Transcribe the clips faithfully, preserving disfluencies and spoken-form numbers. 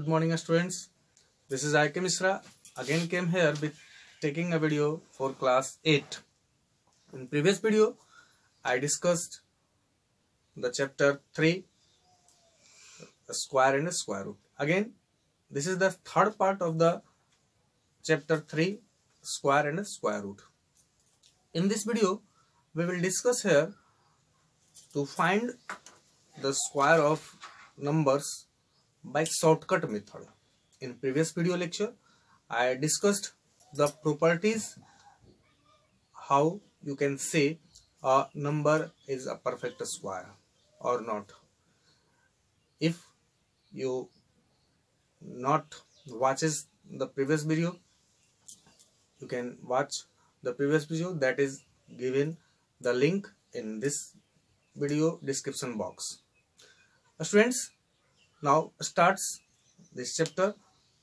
Good morning students, this is I K Misra. Again came here with taking a video for class eight. In previous video I discussed the chapter three, a square and a square root. Again this is the third part of the chapter three, square and a square root. In this video we will discuss here to find the square of numbers by shortcut method. In previous video lecture I discussed the properties how you can say a number is a perfect square or not. If you not watches the previous video, you can watch the previous video that is given the link in this video description box. Uh, students, now starts this chapter.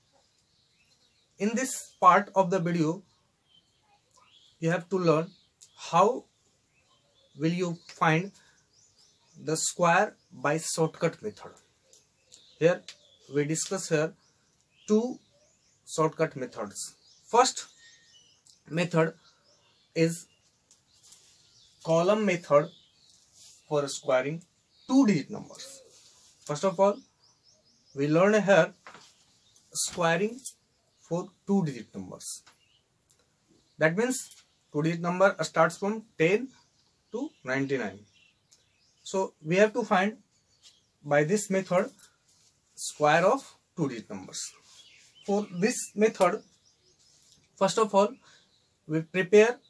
In this part of the video you have to learn how will you find the square by shortcut method. Here we discuss here two shortcut methods. First method is column method for squaring two digit numbers. First of all we learn here squaring for two digit numbers. That means two digit number starts from ten to ninety-nine. So we have to find by this method square of two digit numbers. For this method, first of all we prepare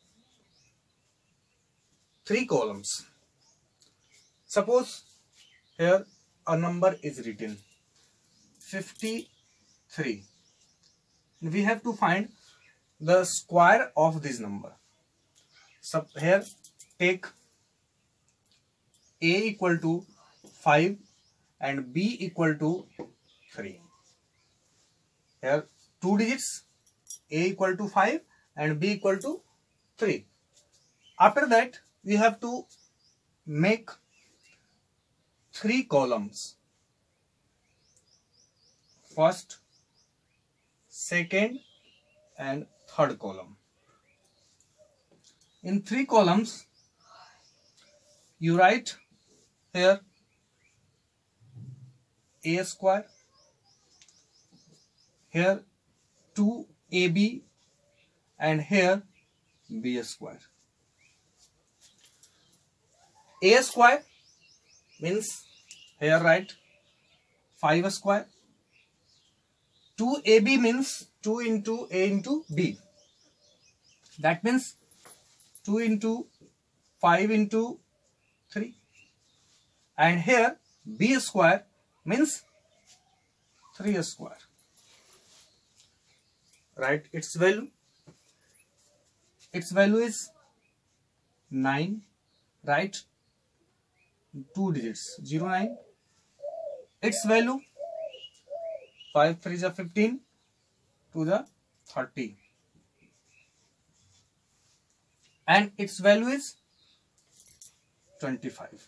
three columns. Suppose here a number is written fifty-three. We have to find the square of this number. So here take A equal to five and B equal to three. Here two digits, A equal to five and B equal to three. After that we have to make three columns. First, second and third column. In three columns you write here A square, here two A B and here B square. A square means here write five square. two A B means two into A into B. That means two into five into three. And here B square means three square. Write its value. Its value is nine. Write two digits, zero nine. Its value five three is fifteen, to the thirty, and its value is twenty-five.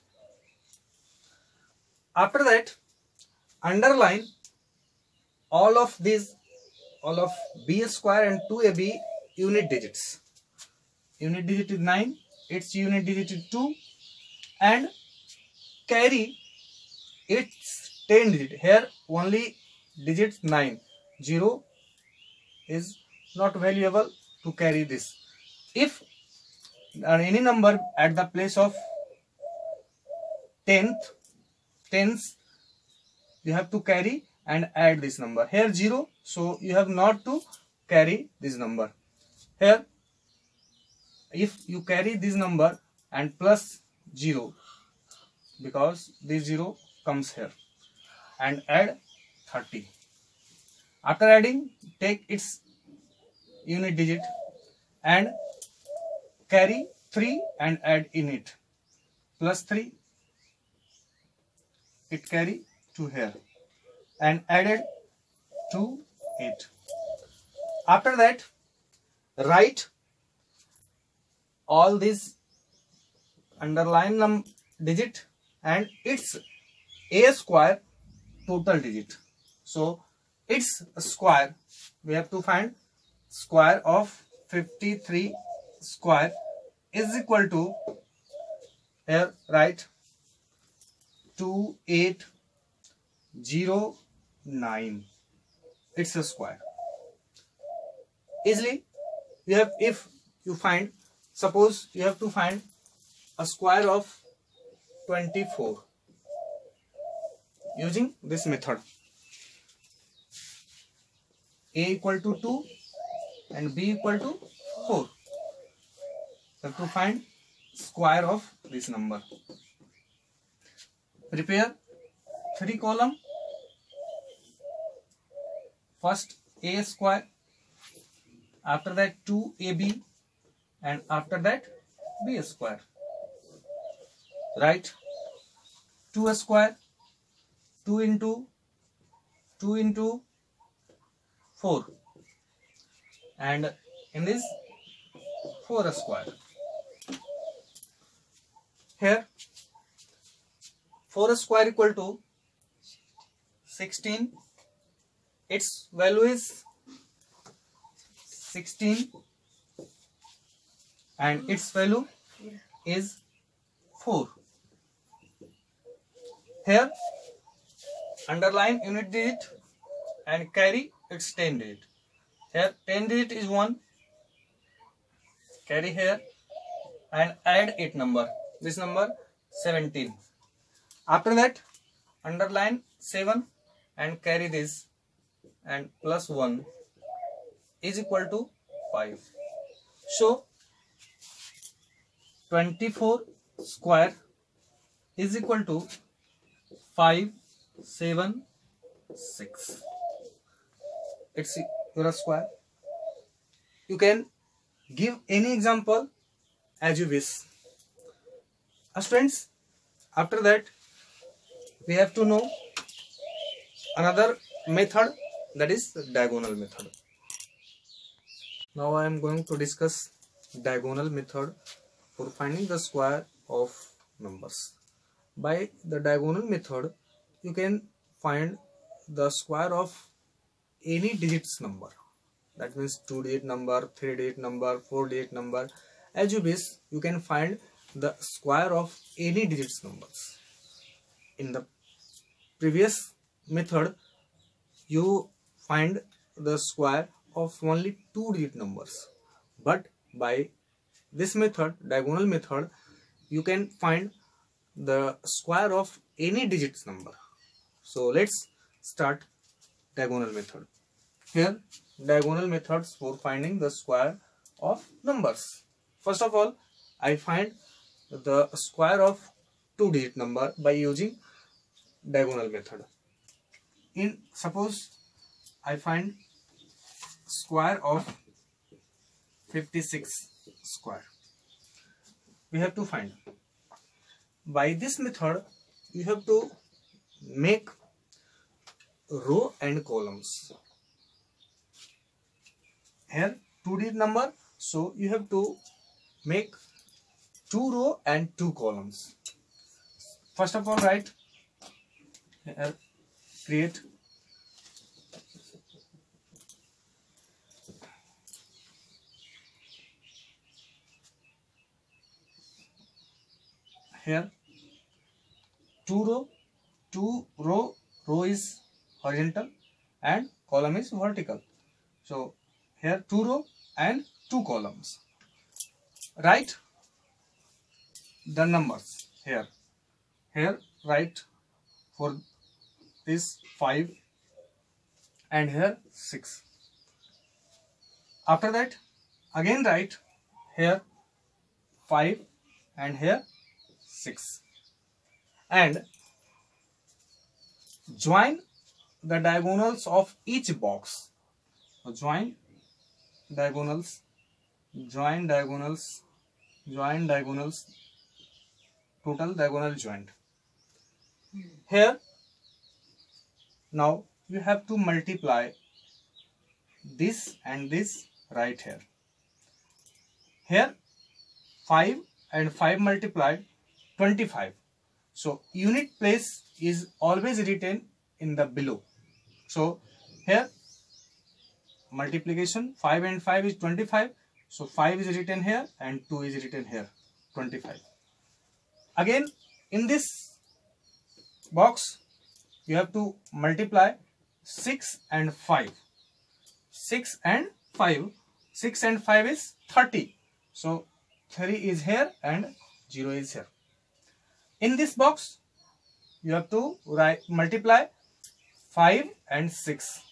After that underline all of these, all of B square and two A B unit digits. Unit digit is nine, its unit digit is two, and carry its ten digit. Here only digits nine, zero is not valuable to carry this. If any number at the place of tenth, tens, you have to carry and add this number. Here zero, so you have not to carry this number. Here if you carry this number and plus zero, because this zero comes here, and add thirty. After adding, take its unit digit and carry three and add in it. Plus three, it carry to here and added to it. After that write all these underline num digit and its A square total digit. So its square. We have to find square of fifty-three square is equal to, here write two eight zero nine. It's a square. Easily you have, if you find, suppose you have to find a square of twenty-four using this method. A equal to two and B equal to four. You have to find square of this number. Prepare three column. First A square, after that two A B, and after that B square. Write two square, two into two into four, and in this four square. Here four square equal to sixteen. Its value is sixteen and its value is four. Here underline unit digit and carry its ten digit. Here ten digit is one. Carry here and add eight number. This number seventeen. After that underline seven and carry this, and plus one is equal to five. So twenty-four square is equal to five seven six. It's your square. You can give any example as you wish. As friends, after that we have to know another method, that is diagonal method. Now I am going to discuss diagonal method for finding the square of numbers. By the diagonal method you can find the square of any digits number. That means two digit number, three digit number, four digit number. As you wish, you can find the square of any digits numbers. In the previous method you find the square of only two digit numbers, but by this method, diagonal method, you can find the square of any digits number. So let's start diagonal method. Here diagonal methods for finding the square of numbers. First of all, I find the square of two digit number by using diagonal method. In suppose I find square of fifty-six square. We have to find. By this method you have to make row and columns. Here two digit number, so you have to make two row and two columns. First of all, write here, create here two row, two row, row is horizontal and column is vertical. So here two row and two columns. Write the numbers here. Here write for this five and here six. After that again write here five and here six, and join the diagonals of each box. So join diagonals, join diagonals, join diagonals, total diagonal joint. Here now you have to multiply this and this right here. Here five and five multiplied twenty-five. So unit place is always written in the below. So here multiplication five and five is twenty-five, so five is written here and two is written here, twenty-five. Again in this box you have to multiply six and five. six and five, six and five is thirty, so three is here and zero is here. In this box you have to write multiply five and six.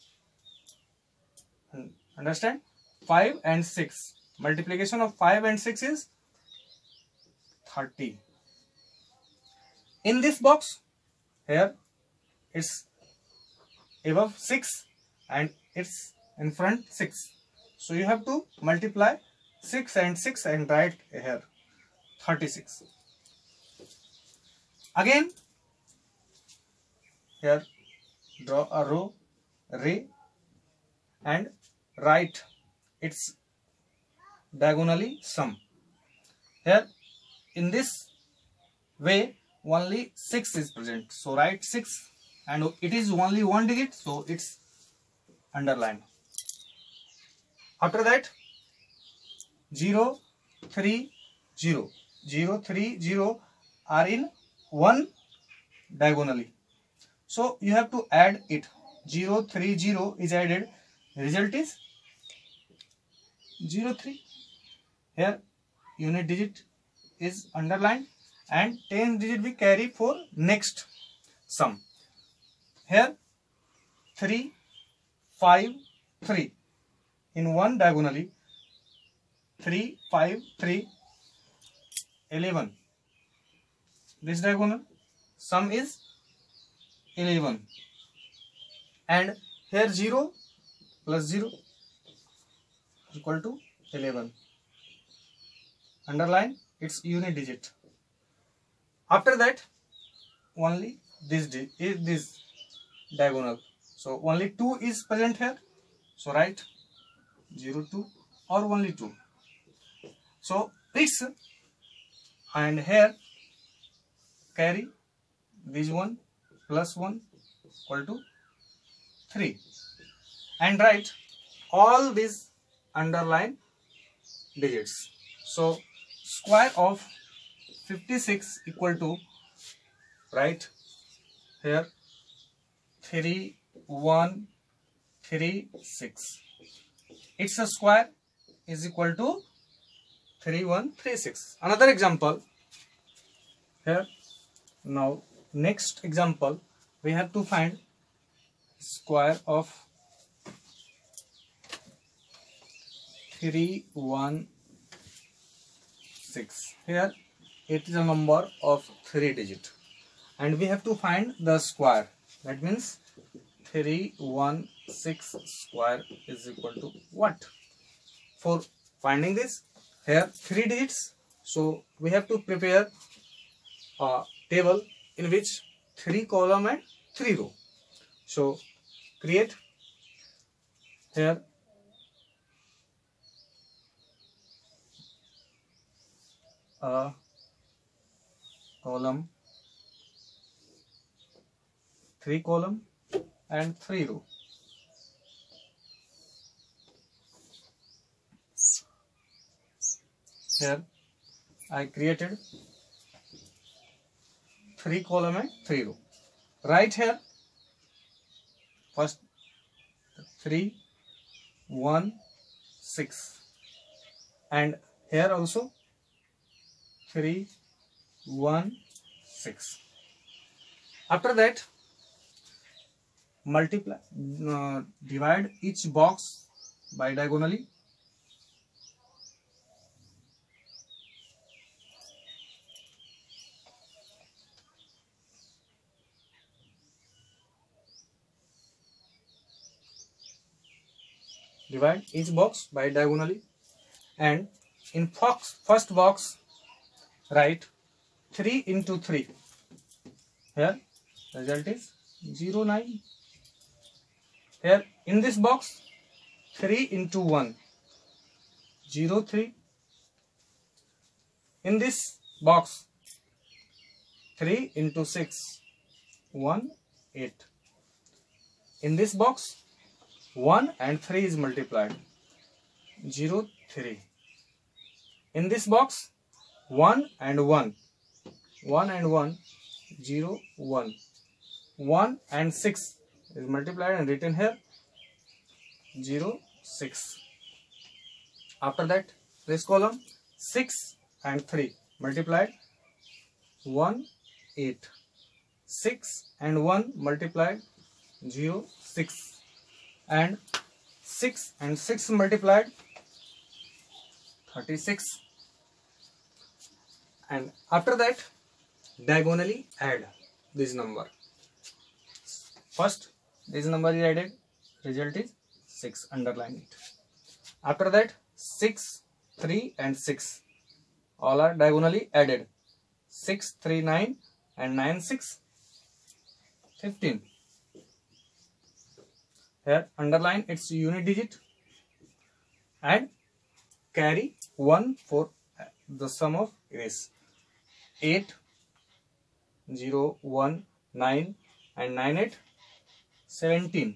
Understand? five and six. Multiplication of five and six is thirty. In this box, here it's above six and it's in front six. So you have to multiply six and six and write here thirty-six. Again, here draw a row, ray, and write its diagonally sum. Here in this way only six is present, so write six, and it is only one digit, so it's underlined. After that zero, three, zero, zero, three, zero are in one diagonally, so you have to add it. Zero, three, zero is added, result is zero, three. Here unit digit is underlined and ten digit we carry for next sum. Here three, five, three in one diagonally, three, five, three, eleven. This diagonal sum is eleven, and here zero plus zero equal to eleven. Underline its unit digit. After that only this is this diagonal, so only two is present here, so write zero, two or only two. So it's, and here carry this one plus one equal to three, and write all these underline digits. So square of fifty-six equal to, write here three, one, three, six. Its a square is equal to three, one, three, six. Another example here. Now next example we have to find square of three, one, six. Here it is a number of three digit and we have to find the square. That means three, one, six square is equal to what? For finding this, here three digits, so we have to prepare a table in which three column and three row. So create here a column, three column and three row. Here I created three column and three row. Right here first three, one, six, and here also three, one, six. After that multiply, uh, divide each box by diagonally. Divide each box by diagonally, and in box, first box write three into three. Here result is zero, nine. Here in this box three into one, zero, three. In this box three into six, one, eight. In this box one and three is multiplied. zero, three. In this box, one and one. one and one, zero, one. one and six is multiplied and written here, zero, six. After that, this column, six and three multiplied, one, eight. six and one multiplied, zero, six. And six and six multiplied, thirty-six. And after that, diagonally add this number. First, this number is added, result is six, underline it. After that, six, three and six, all are diagonally added. six, three, nine and nine, six, fifteen. Here, underline its unit digit and carry one for the sum of this. eight, zero, one, nine and nine, eight, seventeen.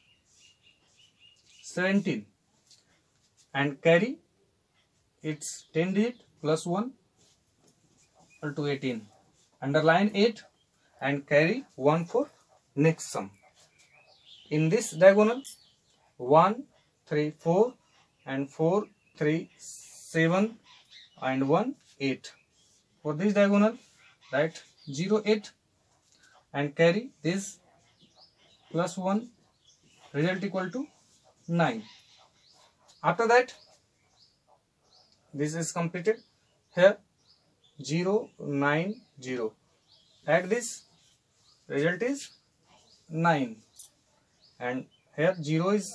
seventeen. And carry its ten digit plus one equal to eighteen. Underline eight and carry one for next sum. In this diagonal, one, three, four and four, three, seven and one, eight. For this diagonal, write zero, eight and carry this plus one, result equal to nine. After that, this is completed. Here, zero, nine, zero. Add this, result is nine. And here zero is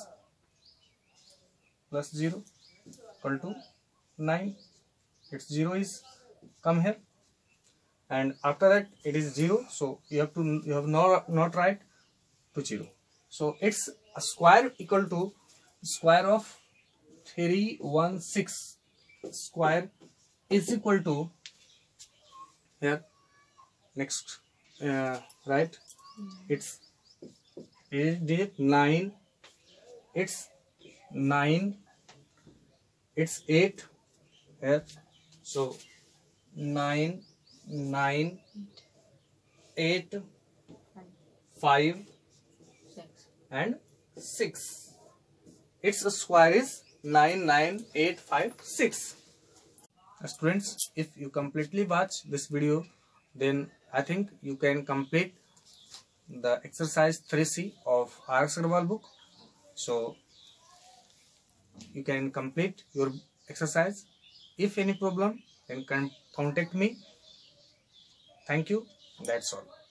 plus zero equal to nine. Its zero is come here. And after that it is zero. So you have to you have not not write to zero. So it's a square equal to square of three hundred sixteen square is equal to here next uh, right it's digit nine, it's nine, it's eight here. So nine, nine, eight, five and six. Its square is nine, nine, eight, five, six. Students, if you completely watch this video, then I think you can complete the exercise three C of R S Agarwal book. So you can complete your exercise. If any problem, then can contact me. Thank you. That's all.